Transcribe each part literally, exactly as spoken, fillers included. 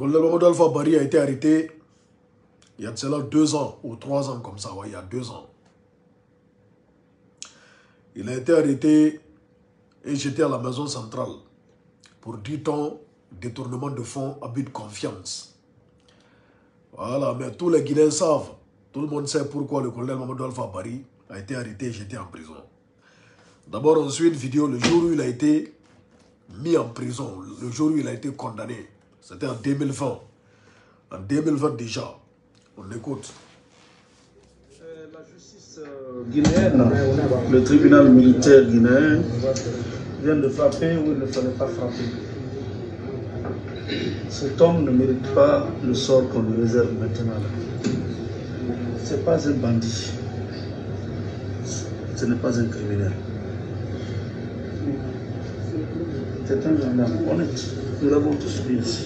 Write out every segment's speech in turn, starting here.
colonel Mamadou Alpha Bari a été arrêté il y a de cela deux ans ou trois ans comme ça, ouais, il y a deux ans. Il a été arrêté et jeté à la maison centrale pour, dit-on, détournement de fonds, abus de confiance. Voilà, mais tous les Guinéens savent, tout le monde sait pourquoi le colonel Mamadou Alpha Bari a été arrêté et jeté en prison. D'abord, on suit une vidéo le jour où il a été mis en prison, le jour où il a été condamné. C'était en deux mille vingt. En deux mille vingt déjà. On écoute. Euh, la justice euh, guinéenne, le tribunal militaire guinéen, vient de frapper où il ne fallait pas frapper. Cet homme ne mérite pas le sort qu'on lui réserve maintenant. Ce n'est pas un bandit. Ce n'est pas un criminel. C'est un gendarme honnête. Nous l'avons tous vu ici.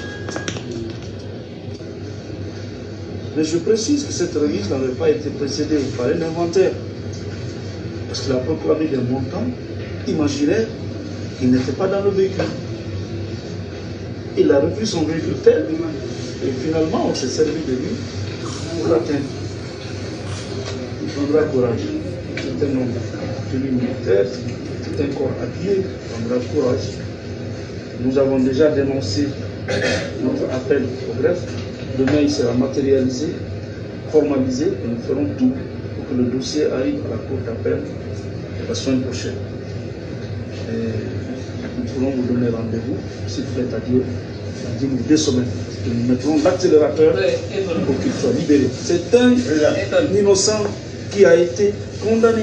Mais je précise que cette remise n'avait pas été précédée par un inventaire. Parce qu'il a proclamé des montants imaginaires qui n'étaient pas dans le véhicule. Il a revu son véhicule tel, et finalement on s'est servi de lui pour l'atteindre. Il prendra courage. C'est un homme tenu militaire, c'est un corps habillé, il prendra courage. Nous avons déjà dénoncé notre appel au greffe. Demain, il sera matérialisé, formalisé, et nous ferons tout pour que le dossier arrive à la cour d'appel la semaine prochaine. Et nous pourrons vous donner rendez-vous, s'il plaît à Dieu, dans une ou deux semaines. Et nous mettrons l'accélérateur pour qu'il soit libéré. C'est un, un innocent qui a été condamné.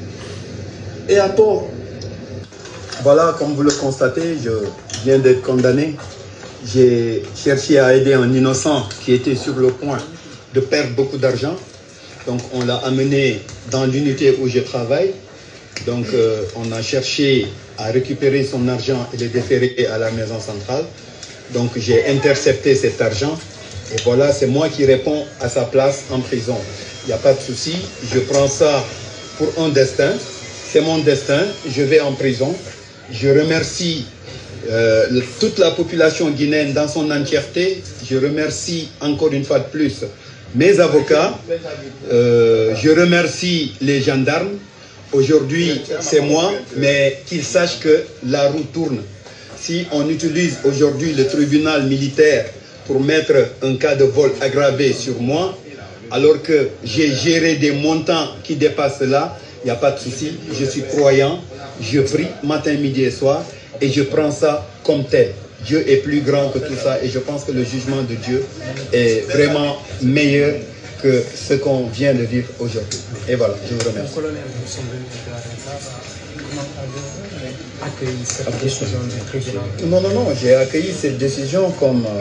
Et à tort. Voilà, comme vous le constatez, je viens d'être condamné. J'ai cherché à aider un innocent qui était sur le point de perdre beaucoup d'argent. Donc on l'a amené dans l'unité où je travaille. Donc euh, on a cherché à récupérer son argent et le déférer à la maison centrale. Donc j'ai intercepté cet argent. Et voilà, c'est moi qui réponds à sa place en prison. Il n'y a pas de souci, je prends ça pour un destin. C'est mon destin, je vais en prison. Je remercie euh, toute la population guinéenne dans son entièreté. Je remercie encore une fois de plus mes avocats. Euh, je remercie les gendarmes. Aujourd'hui, c'est moi, mais qu'ils sachent que la roue tourne. Si on utilise aujourd'hui le tribunal militaire pour mettre un cas de vol aggravé sur moi, alors que j'ai géré des montants qui dépassent là, il n'y a pas de souci. Je suis croyant, je prie matin, midi et soir, et je prends ça comme tel. Dieu est plus grand que tout ça, et je pense que le jugement de Dieu est vraiment meilleur que ce qu'on vient de vivre aujourd'hui. Et voilà, je vous remercie. Colonel, nous sommes venus déclarer ça. Comment avez-vous accueilli cette décision du tribunal? Non, non, non, j'ai accueilli cette décision comme euh,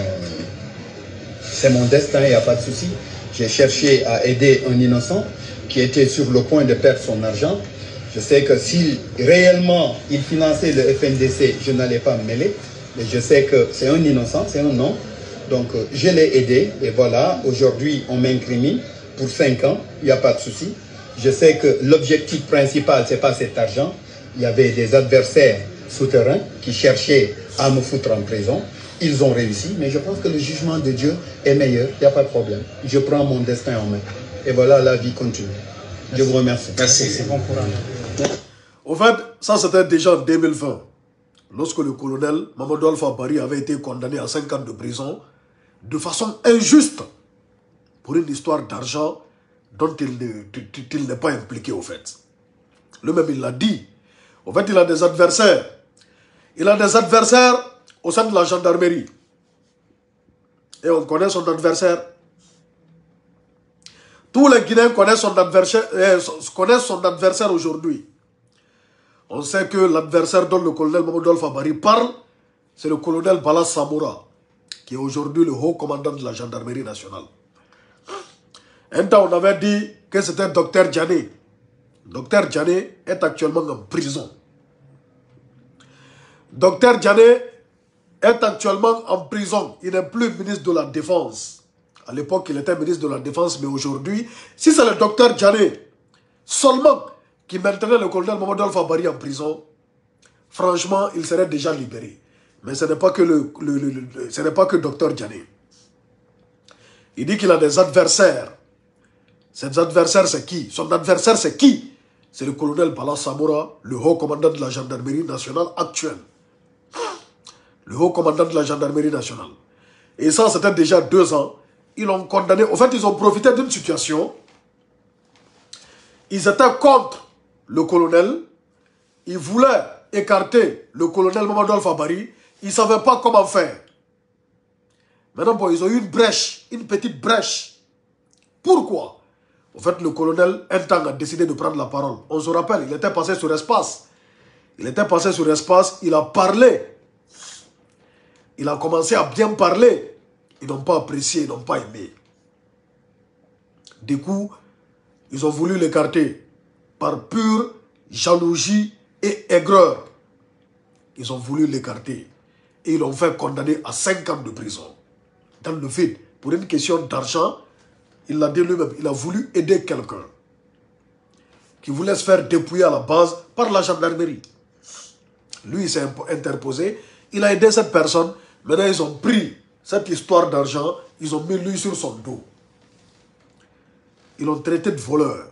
c'est mon destin, il n'y a pas de souci. J'ai cherché à aider un innocent qui était sur le point de perdre son argent. Je sais que si réellement il finançait le F N D C, je n'allais pas me mêler. Mais je sais que c'est un innocent, c'est un nom. Donc euh, je l'ai aidé et voilà, aujourd'hui on m'incrimine pour cinq ans, il n'y a pas de souci. Je sais que l'objectif principal, ce n'est pas cet argent. Il y avait des adversaires souterrains qui cherchaient à me foutre en prison. Ils ont réussi, mais je pense que le jugement de Dieu est meilleur, il n'y a pas de problème. Je prends mon destin en main. Et voilà, la vie continue. Je vous remercie. Merci. C'est bon courage. Au fait, ça c'était déjà en deux mille vingt. Lorsque le colonel Mamadou Alpha Bari avait été condamné à cinq ans de prison de façon injuste pour une histoire d'argent dont il n'est pas impliqué au fait. Lui-même il l'a dit. Au fait, il a des adversaires. Il a des adversaires au sein de la gendarmerie. Et on connaît son adversaire. Tous les Guinéens connaissent son adversaire, euh, connaissent son adversaire aujourd'hui. On sait que l'adversaire dont le colonel Mamadou Alpha Bari parle, c'est le colonel Bala Samoura, qui est aujourd'hui le haut commandant de la gendarmerie nationale. Un temps, on avait dit que c'était Docteur Djané. Docteur Djané est actuellement en prison. Docteur Djané est actuellement en prison. Il n'est plus ministre de la Défense. À l'époque, il était ministre de la Défense, mais aujourd'hui, si c'est le docteur Djané seulement qui maintenait le colonel Mamadou Alpha Bari en prison, franchement, il serait déjà libéré. Mais ce n'est pas que le, le, le, le ce n'est pas que docteur Diané. Il dit qu'il a des adversaires. Ces adversaires, c'est qui? Son adversaire, c'est qui? C'est le colonel Bala Samora, le haut commandant de la gendarmerie nationale actuelle. Le haut commandant de la gendarmerie nationale. Et ça, c'était déjà deux ans. Ils l'ont condamné. En fait, ils ont profité d'une situation. Ils étaient contre le colonel. Ils voulaient écarter le colonel Mamadou Alpha Bari. Ils ne savaient pas comment faire. Maintenant, bon, ils ont eu une brèche, une petite brèche. Pourquoi? En fait, le colonel, un temps, a décidé de prendre la parole. On se rappelle, il était passé sur espace. Il était passé sur espace, il a parlé. Il a commencé à bien parler. Ils n'ont pas apprécié, ils n'ont pas aimé. Du coup, ils ont voulu l'écarter par pure jalousie et aigreur. Ils ont voulu l'écarter. Et ils l'ont fait condamner à cinq ans de prison. Dans le vide, pour une question d'argent, il l'a dit lui-même, il a voulu aider quelqu'un qui voulait se faire dépouiller à la base par la gendarmerie. Lui, il s'est interposé, il a aidé cette personne. Maintenant, ils ont pris cette histoire d'argent, ils ont mis lui sur son dos. Ils l'ont traité de voleur.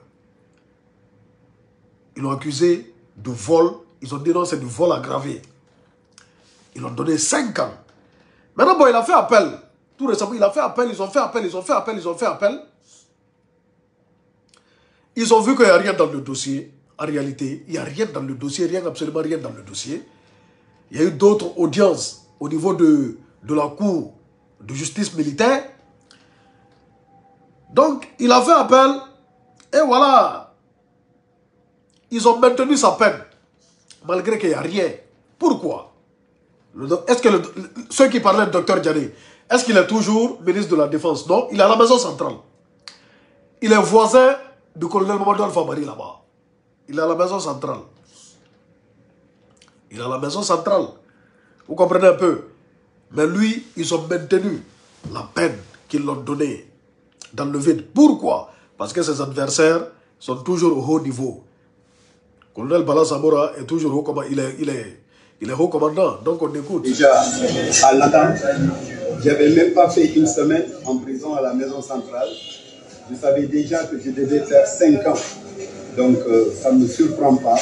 Ils l'ont accusé de vol. Ils ont dit non, c'est du vol aggravé. Ils l'ont donné cinq ans. Maintenant, bon, il a fait appel. Tout récemment, il a fait appel, ils ont fait appel, ils ont fait appel, ils ont fait appel. Ils ont vu qu'il n'y a rien dans le dossier. En réalité, il n'y a rien dans le dossier, rien, absolument rien dans le dossier. Il y a eu d'autres audiences au niveau de, de la cour de justice militaire. Donc, il a fait appel et voilà. Ils ont maintenu sa peine, malgré qu'il n'y a rien. Pourquoi? Est-ce que le, ceux qui parlaient de docteur Diané, est-ce qu'il est toujours ministre de la Défense? Non, il est à la maison centrale. Il est voisin du colonel Mamadou Alpha Bari là-bas. Il est à la maison centrale. Il est à la maison centrale. Vous comprenez un peu? Mais lui, ils ont maintenu la peine qu'ils l'ont donnée dans le vide. Pourquoi? Parce que ses adversaires sont toujours au haut niveau. Le colonel Bala Samora est toujours haut commandant. Il est, il est, il est haut commandant, donc on écoute. Déjà, à l'attente, je n'avais même pas fait une semaine en prison à la maison centrale. Je savais déjà que je devais faire cinq ans. Donc, euh, ça ne me surprend pas.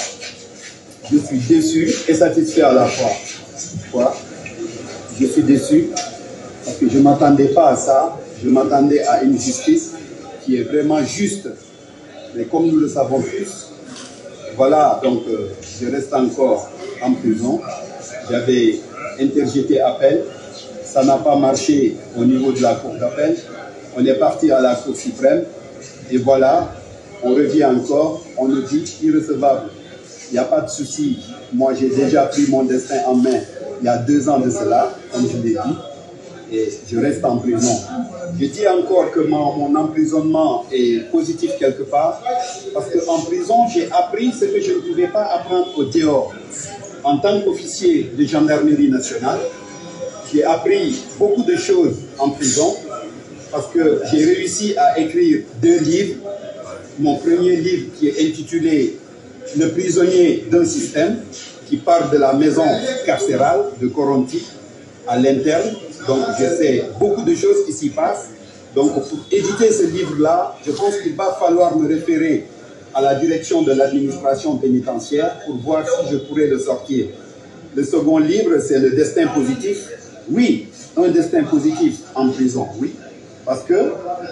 Je suis déçu et satisfait à la fois. Quoi? Je suis déçu parce que je ne m'attendais pas à ça. Je m'attendais à une justice qui est vraiment juste. Mais comme nous le savons tous, voilà, donc euh, je reste encore en prison. J'avais interjeté appel. Ça n'a pas marché au niveau de la cour d'appel. On est parti à la Cour suprême. Et voilà, on revient encore. On nous dit irrecevable. Il n'y a pas de souci. Moi, j'ai déjà pris mon destin en main il y a deux ans de cela, comme je l'ai dit. Et je reste en prison. Je dis encore que mon, mon emprisonnement est positif quelque part. Parce qu'en prison, j'ai appris ce que je ne pouvais pas apprendre au dehors. En tant qu'officier de gendarmerie nationale, j'ai appris beaucoup de choses en prison. Parce que j'ai réussi à écrire deux livres. Mon premier livre qui est intitulé « Le prisonnier d'un système » qui parle de la maison carcérale de Coronti à l'interne. Donc je sais beaucoup de choses qui s'y passent. Donc pour éditer ce livre-là, je pense qu'il va falloir me référer à la direction de l'administration pénitentiaire pour voir si je pourrais le sortir. Le second livre, c'est le destin positif. Oui, un destin positif en prison, oui. Parce que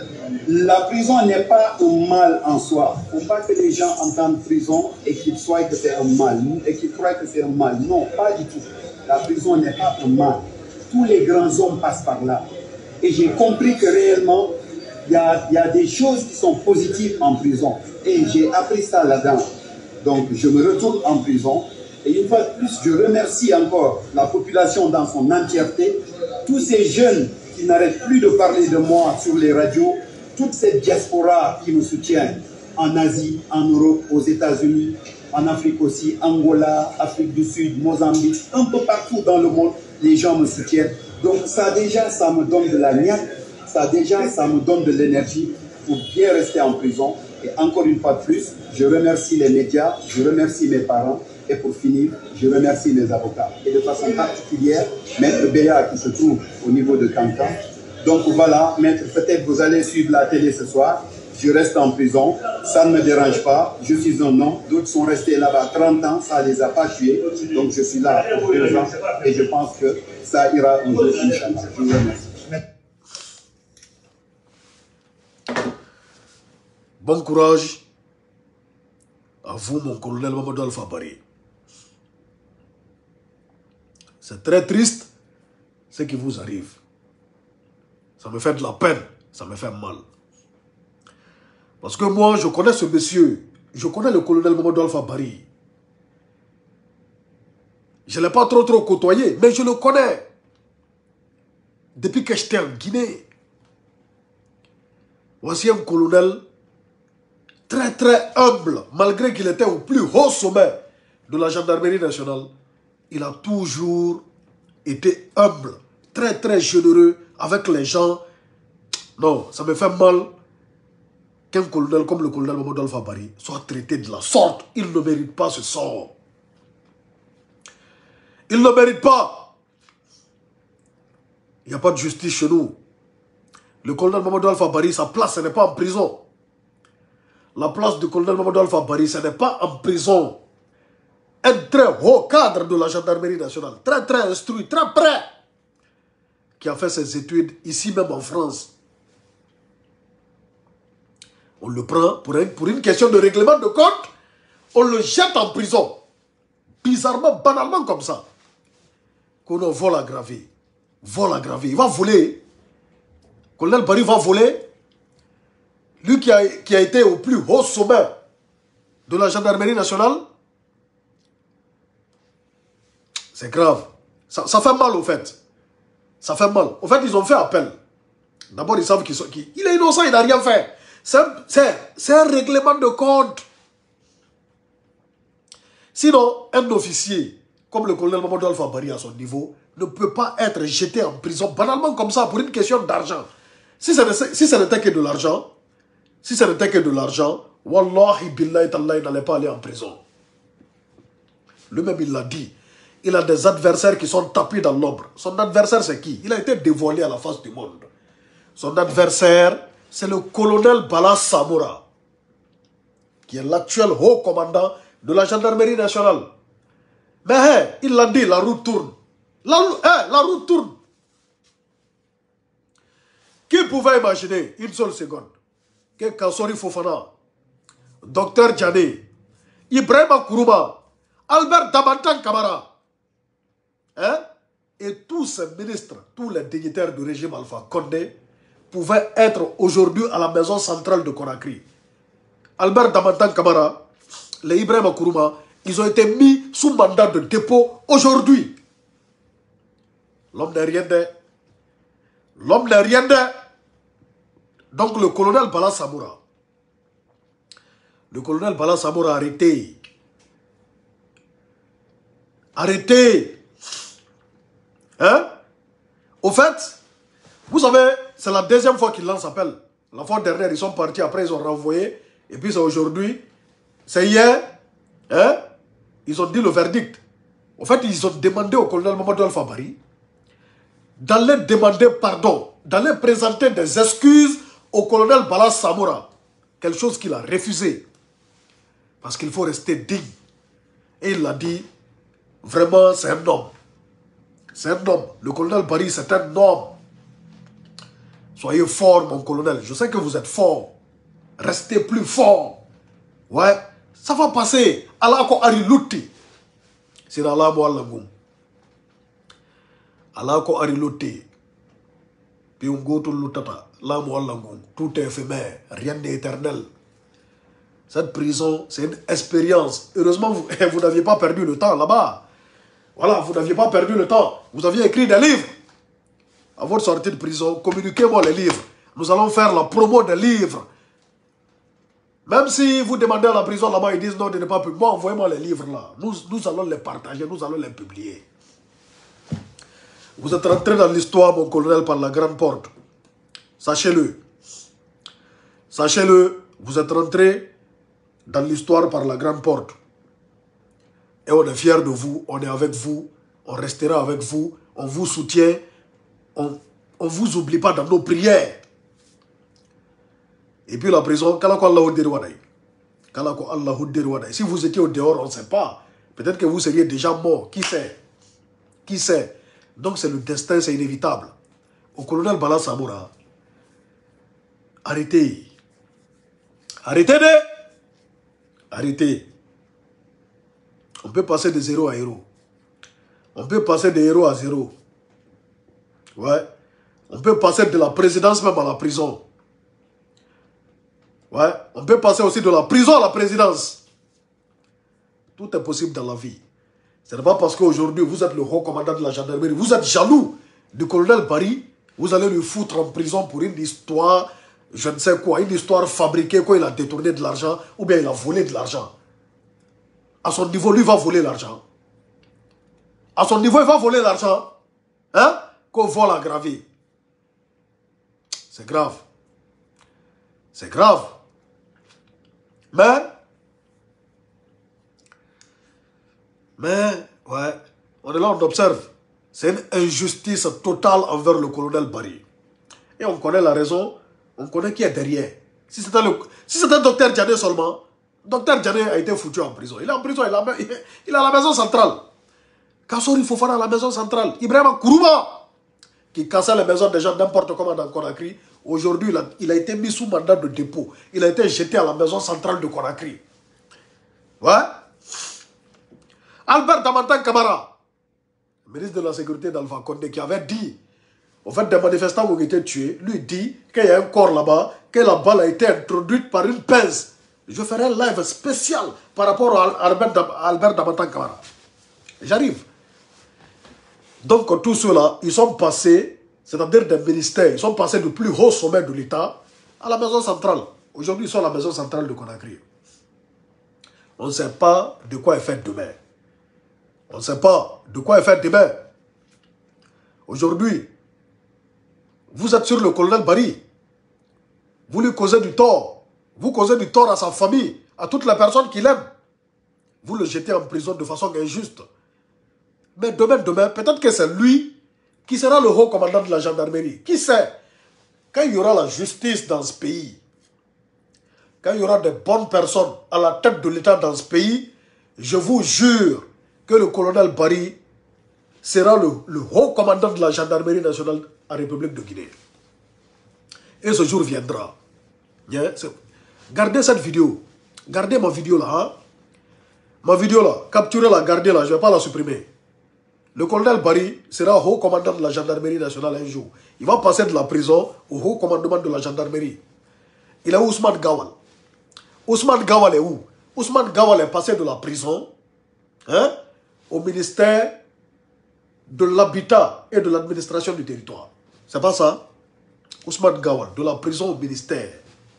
la prison n'est pas un mal en soi. Il ne faut pas que les gens entendent prison et qu'ils croient que c'est un mal. Et qu'ils croient que c'est un mal. Non, pas du tout. La prison n'est pas un mal. Tous les grands hommes passent par là. Et j'ai compris que réellement, il y a, y a des choses qui sont positives en prison. Et j'ai appris ça là-dedans. Donc, je me retourne en prison. Et une fois de plus, je remercie encore la population dans son entièreté. Tous ces jeunes qui n'arrêtent plus de parler de moi sur les radios. Toute cette diaspora qui me soutient en Asie, en Europe, aux États-Unis, en Afrique aussi, Angola, Afrique du Sud, Mozambique, un peu partout dans le monde, les gens me soutiennent. Donc ça déjà, ça me donne de la niaque, ça déjà, ça me donne de l'énergie pour bien rester en prison. Et encore une fois de plus, je remercie les médias, je remercie mes parents Et pour finir, je remercie les avocats et de façon particulière Maître Béa qui se trouve au niveau de Cancan. Donc voilà, Maître, peut-être vous allez suivre la télé ce soir. Je reste en prison, ça ne me dérange pas, je suis un homme. D'autres sont restés là-bas trente ans, ça ne les a pas tués. Donc je suis là pour deux ans et je pense que ça ira un jour, Inch'Allah. Je vous remercie. Bon courage à vous, mon colonel Mamadou Alpha Barry. C'est très triste ce qui vous arrive. Ça me fait de la peine, ça me fait mal. Parce que moi, je connais ce monsieur, je connais le colonel Mamadou Alpha Barry. Je ne l'ai pas trop trop côtoyé, mais je le connais. Depuis que j'étais en Guinée. Voici un colonel très très humble, malgré qu'il était au plus haut sommet de la gendarmerie nationale. Il a toujours été humble, très très généreux avec les gens. Non, ça me fait mal qu'un colonel comme le colonel Mamadou Alpha Barry soit traité de la sorte. Il ne mérite pas ce sort. Il ne mérite pas. Il n'y a pas de justice chez nous. Le colonel Mamadou Alpha Barry, sa place, ce n'est pas en prison. La place du colonel Mamadou Alpha Barry, ce n'est pas en prison. Un très haut cadre de la gendarmerie nationale, très très instruit, très prêt, qui a fait ses études ici même en France. On le prend pour, un, pour une question de règlement de compte, on le jette en prison. Bizarrement, banalement comme ça. Qu'on vole aggravé. Vol aggravé. Il va voler. Colonel Barry va voler. Lui qui a, qui a été au plus haut sommet de la gendarmerie nationale. C'est grave. Ça, ça fait mal au fait. Ça fait mal. Au fait, ils ont fait appel. D'abord, ils savent qu'il qu il est innocent, il n'a rien fait. C'est un, un règlement de compte. Sinon, un officier, comme le colonel Mamadou Alpha Barry à son niveau, ne peut pas être jeté en prison banalement comme ça pour une question d'argent. Si ce si n'était que de l'argent, si ce n'était que de l'argent, Wallahi billahi tallahi, il n'allait pas aller en prison. Lui-même, il l'a dit. Il a des adversaires qui sont tapis dans l'ombre. Son adversaire, c'est qui? Il a été dévoilé à la face du monde. Son adversaire, c'est le colonel Bala Samoura, qui est l'actuel haut commandant de la gendarmerie nationale. Mais hey, il l'a dit, la roue tourne. La, hey, la roue tourne. Qui pouvait imaginer une seule seconde que Kassori Fofana, Docteur Djane, Ibrahima Kourouma, Albert Damantan Kamara, hein, et tous ces ministres, tous les dignitaires du régime Alpha Condé pouvaient être aujourd'hui à la maison centrale de Conakry. Albert Damantan Kamara, les Ibrahima Kourouma, ils ont été mis sous mandat de dépôt aujourd'hui. L'homme n'est rien de. L'homme n'est rien de. Donc le colonel Bala Samoura. Le colonel Bala Samoura arrêté. Arrêté. Hein? Au fait, vous savez, c'est la deuxième fois qu'ils lancent appel. La fois dernière, ils sont partis, après ils ont renvoyé. Et puis c'est aujourd'hui. C'est hier. Hein? Ils ont dit le verdict. En fait, ils ont demandé au colonel Mamadou Alpha Barry d'aller demander pardon, d'aller présenter des excuses au colonel Bala Samoura. Quelque chose qu'il a refusé. Parce qu'il faut rester digne. Et il l'a dit, vraiment, c'est un homme. C'est un homme. Le colonel Barry, c'est un homme. Soyez fort, mon colonel. Je sais que vous êtes fort. Restez plus fort. Ouais. Ça va passer. Allah ko ari lutti. C'est dans la moelle langum. Allah ko ari lutti. Puis on go to lutata. La moelle langum. Tout est éphémère. Rien n'est éternel. Cette prison, c'est une expérience. Heureusement, vous, vous n'aviez pas perdu le temps là-bas. Voilà, vous n'aviez pas perdu le temps. Vous aviez écrit des livres. À votre sortie de prison, communiquez-moi les livres. Nous allons faire la promo des livres. Même si vous demandez à la prison là-bas, ils disent non, de ne pas publier. Moi, envoyez-moi les livres là. Nous, nous allons les partager, nous allons les publier. Vous êtes rentré dans l'histoire, mon colonel, par la grande porte. Sachez-le. Sachez-le, vous êtes rentré dans l'histoire par la grande porte. Et on est fiers de vous, on est avec vous, on restera avec vous, on vous soutient, on ne vous oublie pas dans nos prières. Et puis la prison, si vous étiez au dehors, on ne sait pas. Peut-être que vous seriez déjà mort, qui sait? Qui sait? Donc c'est le destin, c'est inévitable. Au colonel Bala Samoura, arrêtez. Arrêtez de... Arrêtez. On peut passer de zéro à héros. On peut passer de héros à zéro. Ouais. On peut passer de la présidence même à la prison. Ouais. On peut passer aussi de la prison à la présidence. Tout est possible dans la vie. Ce n'est pas parce qu'aujourd'hui vous êtes le haut commandant de la gendarmerie, vous êtes jaloux du colonel Barry, vous allez le foutre en prison pour une histoire, je ne sais quoi, une histoire fabriquée, quoi, il a détourné de l'argent ou bien il a volé de l'argent. À son niveau, lui va voler l'argent. À son niveau, il va voler l'argent. Hein? Qu'on vole aggravé. C'est grave. C'est grave. Mais, mais, ouais, on est là, on observe. C'est une injustice totale envers le colonel Barry. Et on connaît la raison, on connaît qui est derrière. Si c'était le, si c'était le docteur Diané seulement, docteur Diané a été foutu en prison. Il est en prison, il, a, il est à la maison centrale. Kassori Fofana à la maison centrale. Ibrahima Kourouba, qui cassait les maisons des gens n'importe comment dans Conakry. Aujourd'hui, il, il a été mis sous mandat de dépôt. Il a été jeté à la maison centrale de Conakry. Ouais. Albert Damantan Kamara, ministre de la Sécurité d'Alpha Condé, qui avait dit, au fait, des manifestants qui ont été tués, lui dit qu'il y a un corps là-bas, que la balle a été introduite par une pince. Je ferai un live spécial par rapport à Albert Damantan Kamara. J'arrive. Donc, tous ceux-là, ils sont passés, c'est-à-dire des ministères, ils sont passés du plus haut sommet de l'État à la maison centrale. Aujourd'hui, ils sont à la maison centrale de Conakry. On ne sait pas de quoi est fait demain. On ne sait pas de quoi est fait demain. Aujourd'hui, vous êtes sur le colonel Barry. Vous lui causez du tort. Vous causez du tort à sa famille, à toutes les personnes qu'il aime. Vous le jetez en prison de façon injuste. Mais demain, demain, peut-être que c'est lui qui sera le haut commandant de la gendarmerie. Qui sait? Quand il y aura la justice dans ce pays, quand il y aura de bonnes personnes à la tête de l'État dans ce pays, je vous jure que le colonel Barry sera le, le haut commandant de la gendarmerie nationale en République de Guinée. Et ce jour viendra. Yeah, gardez cette vidéo. Gardez ma vidéo là. Hein? Ma vidéo là. Capturez-la, gardez-la. Je ne vais pas la supprimer. Le colonel Barry sera haut commandant de la gendarmerie nationale un jour. Il va passer de la prison au haut commandement de la gendarmerie. Il est où Ousmane Gawal? Ousmane Gawal est où? Ousmane Gawal est passé de la prison hein, au ministère de l'habitat et de l'administration du territoire. C'est pas ça? Ousmane Gawal, de la prison au ministère.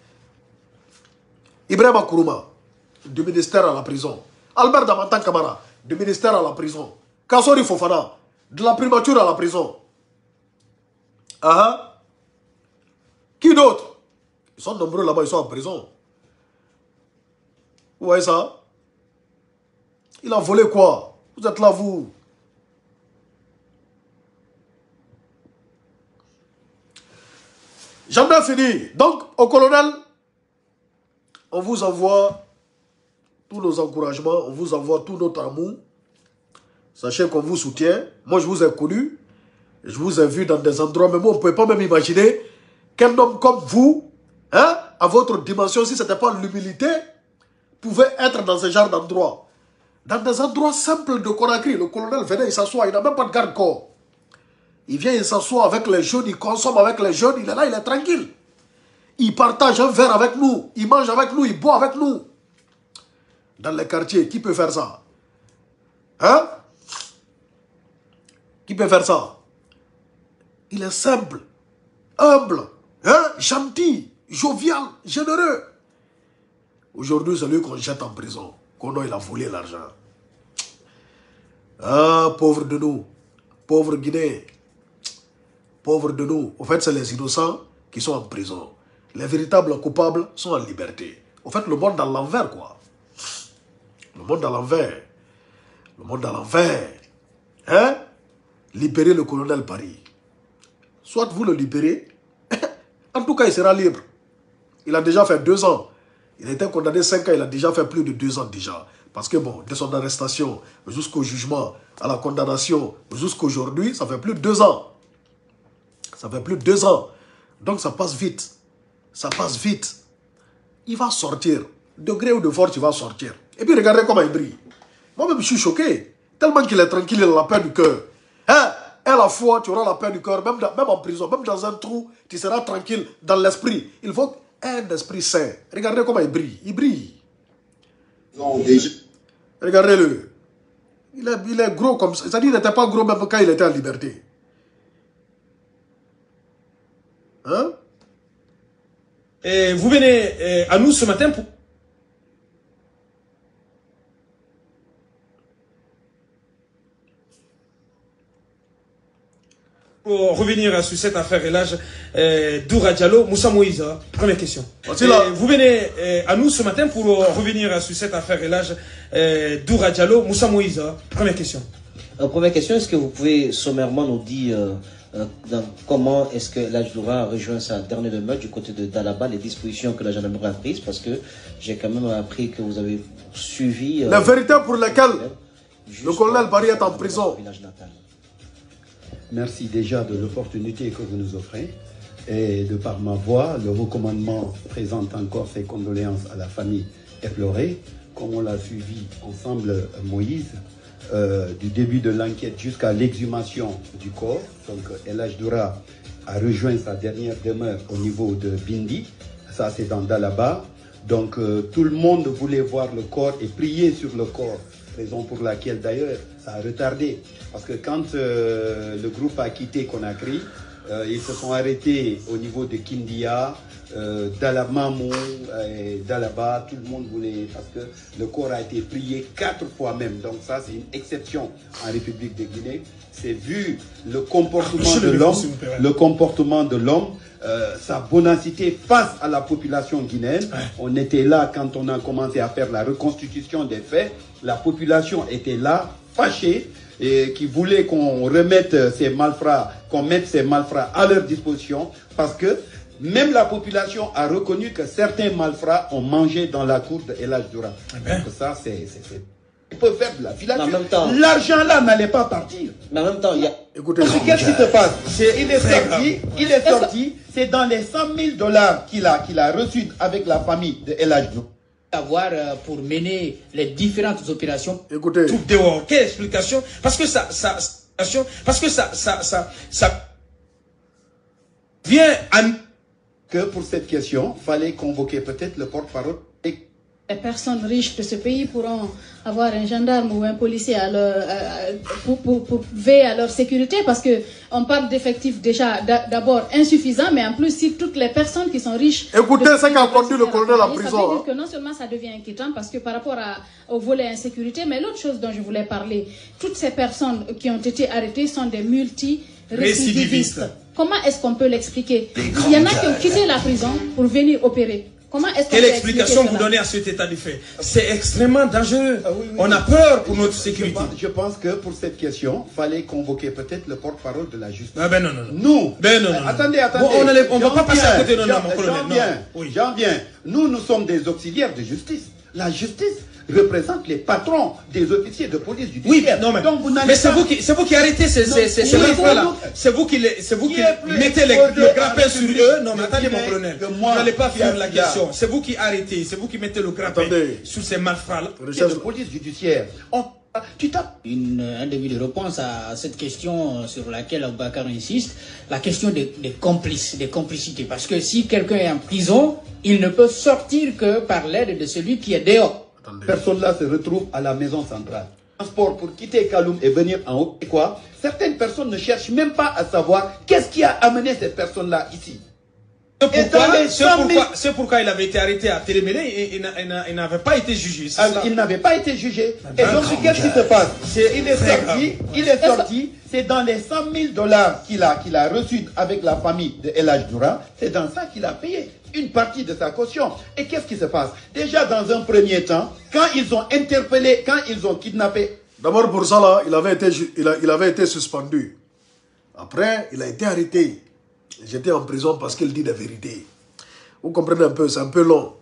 Ibrahima Kourouma, du ministère à la prison. Albert Damantan Kamara, du ministère à la prison. Kassori Fofana, de la primature à la prison. Ah, uh-huh. Qui d'autre? Ils sont nombreux là-bas, ils sont en prison. Vous voyez ça? Il a volé quoi? Vous êtes là, vous. J'en ai fini. Donc, au colonel, on vous envoie tous nos encouragements, on vous envoie tout notre amour. Sachez qu'on vous soutient. Moi, je vous ai connu. Je vous ai vu dans des endroits, mais moi, on ne pouvait pas même imaginer qu'un homme comme vous, hein, à votre dimension, si ce n'était pas l'humilité, pouvait être dans ce genre d'endroit. Dans des endroits simples de Conakry, le colonel venait, il s'assoit, il n'a même pas de garde-corps. Il vient, il s'assoit avec les jeunes, il consomme avec les jeunes, il est là, il est tranquille. Il partage un verre avec nous, il mange avec nous, il boit avec nous. Dans les quartiers, qui peut faire ça? Hein? Qui peut faire ça? Il est simple, humble, hein? Gentil, jovial, généreux. Aujourd'hui, c'est lui qu'on jette en prison. Qu'on il a volé l'argent. Ah, pauvre de nous. Pauvre Guinée. Pauvre de nous. En fait, c'est les innocents qui sont en prison. Les véritables coupables sont en liberté. En fait, le monde à l'envers, quoi. Le monde à l'envers. Le monde à l'envers. Hein? Libérer le colonel Paris. Soit vous le libérez, en tout cas il sera libre. Il a déjà fait deux ans. Il a été condamné cinq ans, il a déjà fait plus de deux ans déjà. Parce que bon, de son arrestation jusqu'au jugement, à la condamnation, jusqu'aujourd'hui, ça fait plus de deux ans. Ça fait plus de deux ans. Donc ça passe vite. Ça passe vite. Il va sortir. De gré ou de force, il va sortir. Et puis regardez comment il brille. Moi-même, je suis choqué. Tellement qu'il est tranquille, il a la paix du cœur. Hein? Et à la fois, tu auras la paix du cœur, même, même en prison, même dans un trou, tu seras tranquille dans l'esprit. Il faut un esprit sain. Regardez comment il brille. Il brille. Regardez-le. Il est, il est gros comme ça. C'est-à-dire qu'il n'était pas gros même quand il était en liberté. Hein? Et vous venez euh, à nous ce matin pour... Pour revenir sur cette affaire et l'âge euh, d'Oura Diallo, Moussa Moïse, première question. Et vous venez euh, à nous ce matin pour revenir sur cette affaire et l'âge euh, d'Oura Diallo, Moussa Moïse, première question. Euh, première question, est-ce que vous pouvez sommairement nous dire euh, euh, dans, comment est-ce que l'âge d'Oura a rejoint sa dernière demeure du côté de Dalaba, les dispositions que la gendarmerie a prises, parce que j'ai quand même appris que vous avez suivi... Euh, la vérité pour laquelle le colonel Paris est en prison. Merci déjà de l'opportunité que vous nous offrez et de par ma voix, le recommandement présente encore ses condoléances à la famille éplorée, comme on l'a suivi ensemble, Moïse, euh, du début de l'enquête jusqu'à l'exhumation du corps. Donc El Hadj Doura a rejoint sa dernière demeure au niveau de Bindi, ça c'est dans Dalaba. Donc euh, tout le monde voulait voir le corps et prier sur le corps. Raison pour laquelle d'ailleurs ça a retardé. Parce que quand euh, le groupe a quitté Conakry, euh, ils se sont arrêtés au niveau de Kindia, euh, Dalamamou, euh, Dalaba, tout le monde voulait, parce que le corps a été prié quatre fois même. Donc ça c'est une exception en République de Guinée. C'est vu le comportement de l'homme, le comportement de l'homme, Euh, sa bonacité face à la population guinéenne. Ouais. On était là quand on a commencé à faire la reconstitution des faits. La population était là, fâchée, et qui voulait qu'on remette ces malfrats, qu'on mette ces malfrats à leur disposition, parce que même la population a reconnu que certains malfrats ont mangé dans la cour de El Hadj Doura. Donc ça, c'est... Il peut faire de la filature. L'argent là n'allait pas partir. Mais en même temps, il y a... Écoutez, qu'est-ce qui se passe? Il est sorti, il est sorti, c'est dans les cent mille dollars qu'il a, qu'il a reçu avec la famille de El Hadj Doura. Avoir euh, pour mener les différentes opérations. Écoutez. Tout dehors. Quelle explication? Parce que ça, ça, parce que ça, ça, ça, ça vient à... Que pour cette question, fallait convoquer peut-être le porte-parole. Les personnes riches de ce pays pourront avoir un gendarme ou un policier à leur, à, pour, pour, pour veiller à leur sécurité, parce qu'on parle d'effectifs déjà d'abord insuffisants, mais en plus si toutes les personnes qui sont riches... Écoutez ce qu'a conduit le colonel en prison. Ça veut dire que non seulement ça devient inquiétant parce que par rapport à, au volet insécurité, mais l'autre chose dont je voulais parler, toutes ces personnes qui ont été arrêtées sont des multi-récidivistes. Comment est-ce qu'on peut l'expliquer? Il y en a qui ont quitté la prison pour venir opérer. Comment est-ce qu'on Quelle explication vous donnez à cet état de fait? C'est extrêmement dangereux. Ah oui, oui. On a peur pour notre sécurité. Je pense, je pense que pour cette question, il fallait convoquer peut-être le porte-parole de la justice. Ah ben non, non, non. Nous, ben non, non, non. attendez, attendez. Bon, on ne va pas passer à côté de J'en viens, oui. j'en viens. Nous, nous sommes des auxiliaires de justice. La justice représente les patrons des officiers de police judiciaire. Oui, non, mais, donc vous mais c'est vous qui, c'est vous qui arrêtez ces, ces, ces, ces malfrats-là. C'est vous qui, les, c'est vous qui, qui mettez les, le grappin sur eux. Non, mais attendez, mon colonel. Vous n'allez pas faire la question. C'est vous qui arrêtez, c'est vous qui mettez le grappin sur ces malfrats-là. De police judiciaire. On, tu tapes. Une, un début de réponse à cette question sur laquelle Aboubakar insiste, la question des, des complices, des complicités. Parce que si quelqu'un est en prison, il ne peut sortir que par l'aide de celui qui est dehors. Personne-là se retrouve à la maison centrale. Transport pour quitter Kaloum et venir en haut. Et quoi? Certaines personnes ne cherchent même pas à savoir qu'est-ce qui a amené cette personne-là ici. C'est pourquoi, pourquoi, pourquoi il avait été arrêté à Télémélé et il n'avait pas été jugé. Alors, il n'avait pas été jugé. Et donc, qu'est-ce qui se passe? Il est sorti, il est sorti, c'est dans les cent mille dollars qu'il a, qu'il a reçu avec la famille de El Hadj Doura, c'est dans ça qu'il a payé une partie de sa caution. Et qu'est-ce qui se passe? Déjà, dans un premier temps, quand ils ont interpellé, quand ils ont kidnappé D'abord pour ça là, il avait été, il, a, il avait été suspendu. Après, il a été arrêté. J'étais en prison parce qu'il dit la vérité. Vous comprenez un peu, c'est un peu long.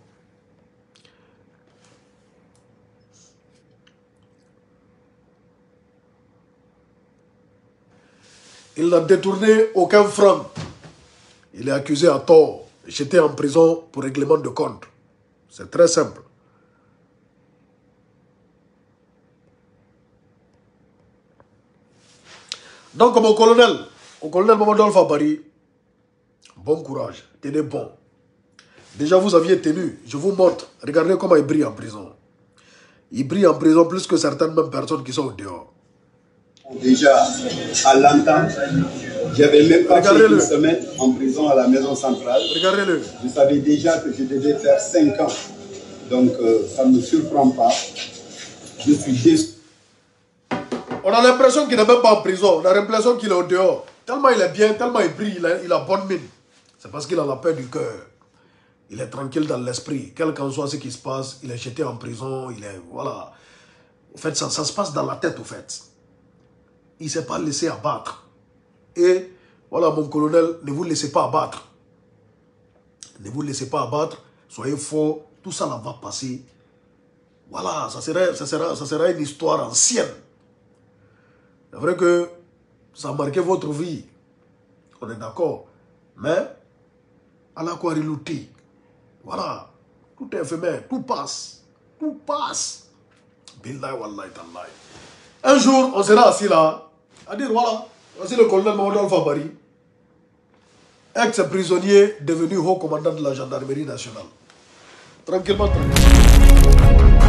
Il n'a détourné aucun franc. Il est accusé à tort. J'étais en prison pour règlement de compte. C'est très simple. Donc, mon colonel, au colonel Mamadou Alpha Bari, bon courage, tenez bon. Déjà, vous aviez tenu, je vous montre. Regardez comment il brille en prison. Il brille en prison plus que certaines mêmes personnes qui sont au dehors. Déjà, à l'entente, j'avais même pas fait une semaine en prison à la maison centrale. Regardez-le. Je savais déjà que je devais faire cinq ans. Donc, euh, ça ne me surprend pas. Je suis déçu. On a l'impression qu'il n'est même pas en prison. On a l'impression qu'il est au dehors. Tellement il est bien, tellement il brille, il a, il a bonne mine. C'est parce qu'il a la paix du cœur. Il est tranquille dans l'esprit. Quel qu'en soit ce qui se passe, il est jeté en prison. Il est, voilà. En fait, ça, ça se passe dans la tête, au fait. Il ne s'est pas laissé abattre. Et voilà, mon colonel, ne vous laissez pas abattre. Ne vous laissez pas abattre. Soyez fort. Tout ça là va passer. Voilà, ça sera, ça sera, ça sera une histoire ancienne. C'est vrai que ça a marqué votre vie. On est d'accord. Mais, Allah quoi rilouti. Voilà. Tout est éphémère. Tout passe. Tout passe. Billahi wallahi tallahi. Un jour, on sera assis là. À dire, voilà. Voici le colonel Mamadou Alpha Bari. Ex-prisonnier devenu haut commandant de la gendarmerie nationale. Tranquillement, tranquillement.